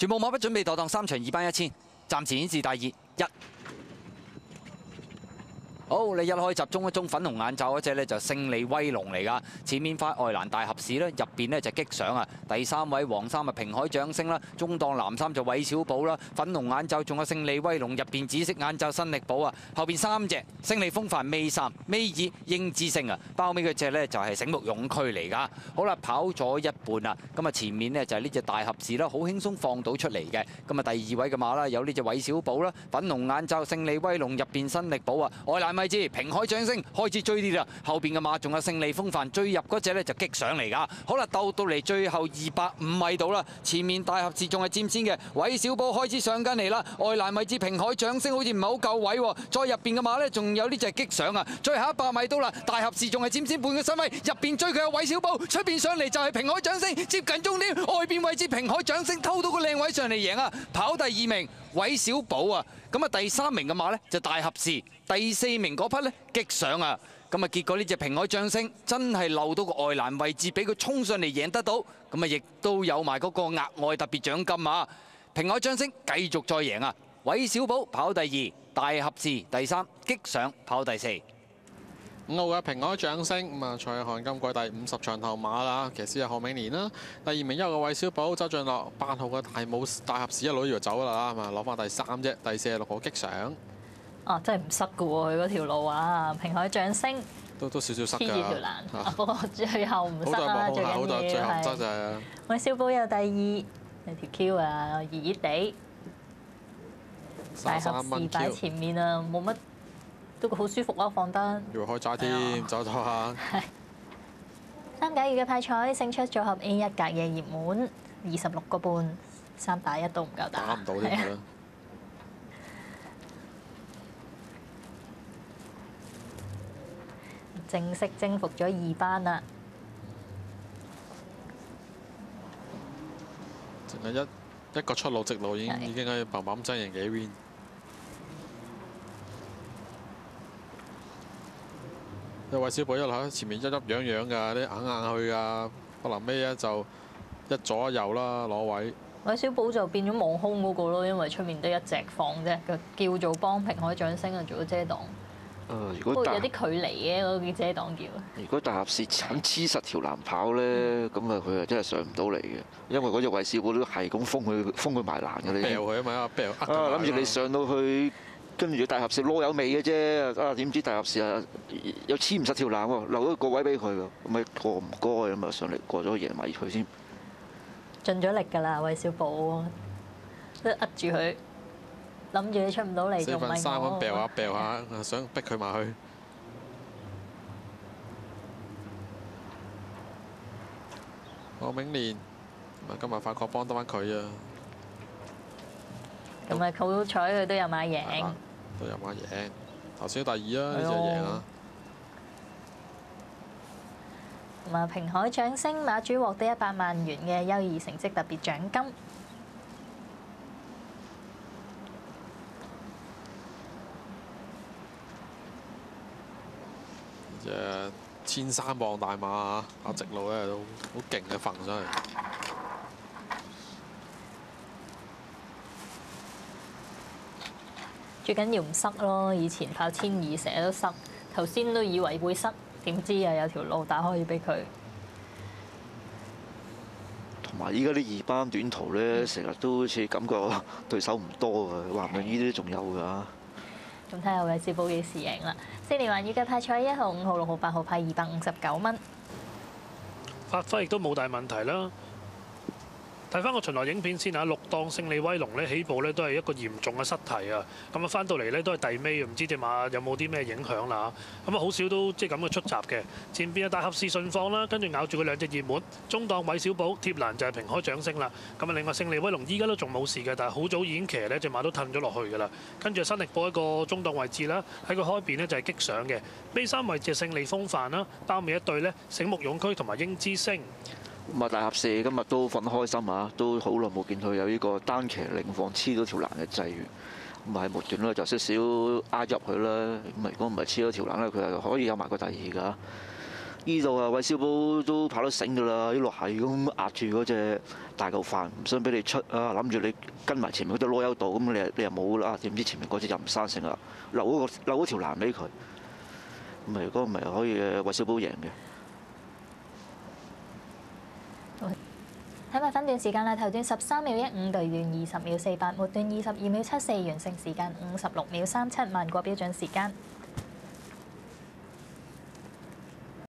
全部馬不準備妥當，3場2班1000，暫時顯示第二1。好，你一開集中一中粉紅眼罩嗰隻咧就勝利威龍嚟噶，前面塊愛蘭大合士咧，入邊咧就擊上啊！第3位黃衫啊平海掌聲啦，中檔藍衫就韋小寶啦，粉紅眼罩仲有勝利威龍，入邊紫色眼罩新力寶啊，後邊3隻勝利風範尾3尾2英之星啊，包尾嗰隻咧就係醒目勇區嚟噶。好啦，跑咗一半啦，咁啊前面呢就係呢隻大合士啦，好輕鬆放到出嚟嘅。咁啊第2位嘅馬啦，有呢隻韋小寶啦，粉紅眼罩勝利威龍入邊新力寶啊，愛蘭米芝平海掌聲開始追啲啦，後邊嘅馬仲有勝利風範追入嗰隻咧就擊上嚟噶。好啦，鬥到嚟最後250米度啦，前面大合士仲係佔先嘅，韋小寶開始上緊嚟啦，愛蘭米芝平海掌聲好似唔係好夠位喎，再入邊嘅馬咧仲有呢隻擊上啊，最後100米到啦，大合士仲係佔先半個身位，入邊追佢有韋小寶，出邊上嚟就係平海掌聲，接近終點，外邊位置平海掌聲偷到個靚位上嚟贏啊，跑第2名韋小寶啊，咁啊第3名嘅馬咧就大合士，第4名嗰匹咧擊上啊，咁啊結果呢隻平海掌聲真係漏到個外欄位置，俾佢衝上嚟贏得到，咁啊亦都有埋嗰個額外特別獎金啊！平海掌聲繼續再贏啊！韋小寶跑第2，大合士第3，擊上跑第4。 5號嘅平海掌聲咁啊，蔡漢今季第50場頭馬啦，騎師係何永年啦。第2名1號嘅韋小寶，周俊樂8號嘅大合士一路要走啦，咁啊攞翻第3啫，第4係6號擊上。 哦，真係唔塞㗎喎，佢嗰條路啊！平海掌聲都少少塞㗎。 黐住條欄，不過最後唔塞啦，最緊要係。韋小寶有第2，有條 Q 啊，熱熱地。大合士擺前面啊，冇乜。都好舒服啊，放得。要開齋添，走下。係。3解2嘅派彩勝出組合 A1隔夜熱門26個半，3打1都唔夠打。打唔到添㗎啦。正式征服咗2班啦。淨係一個出路直路已經可以砰砰爭贏幾 win。韋小寶一路喺前面一樣樣㗎，啲硬去㗎，可能尾咧就一左一右啦攞位。韋小寶就變咗望空嗰個咯，因為出面得一隻放啫，叫做幫平海掌聲啊做咗遮擋。如果有啲距離嘅嗰個叫遮擋叫。如果大合士肯黐實條欄跑咧，咁啊佢啊真係上唔到嚟嘅，因為嗰隻韋小寶都係咁封佢埋欄㗎，你。掉佢啊嘛，諗住你上到去。跟住大合士攞有味嘅啫，啊點知大合士啊又黐唔實條欄喎，留咗個位俾佢喎，咁咪過唔該咁啊上嚟過咗贏埋佢先。盡咗力㗎啦，韋小寶都扼住佢，諗住你出唔到嚟仲唔係我。4分3咁掉下，想逼佢埋去。何永年，今日發覺幫得翻佢啊！咁啊，好彩佢都有馬贏，都有馬贏。頭先第2啊，呢隻贏啊！咁啊，平海掌聲馬主獲得100萬元嘅優異成績特別獎金。隻1300磅大馬啊，跑直路咧都好勁嘅揈上去。最緊要唔塞咯，以前跑1200成日都塞，頭先都以為會塞，點知又有條路打可以俾佢。同埋依家啲2班短途咧，成日都好似感覺對手唔多㗎，話唔定呢啲仲有㗎。咁睇下韋小寶幾時贏啦？4連環預計派彩1號、5號、6號、8號派259蚊。發揮亦都冇大問題啦。睇翻個巡邏影片先嚇，6檔勝利威龍咧起步咧都係一個嚴重嘅失蹄啊！咁啊翻到嚟咧都係第尾，唔知隻馬有冇啲咩影響啦嚇。咁啊好少都即係咁嘅出閘嘅。前邊啊大合士順放啦，跟住咬住佢2隻熱門，中檔韋小寶貼欄就係平海掌聲啦。咁啊另外勝利威龍依家都仲冇事嘅，但係好早已經騎呢隻馬都褪咗落去㗎啦。跟住新力寶一個中檔位置啦，喺佢開邊呢就係擊上嘅。尾3位置係勝利風範啦，包尾一對呢醒目勇區同埋英之星。咁啊，大合士今日都瞓得開心啊！都好耐冇見佢有呢個單騎領放黐到條欄嘅際遇。咁啊喺末段咧就少少壓入佢啦。咁啊如果唔係黐咗條欄咧，佢係可以有埋個第2㗎。 呢度啊，韋小寶都跑得醒㗎啦，一路係咁壓住嗰隻大嚿飯，唔想俾你出啊，諗住你跟埋前面嗰隻籮柚度，咁你又冇啦，點知前面嗰隻又唔生性啦，留嗰條欄俾佢，咁如果唔係可以韋小寶贏嘅。 睇埋分段時間啦，頭段13秒15，隊員20秒48，末段22秒74，完成時間56秒37，慢過標準時間。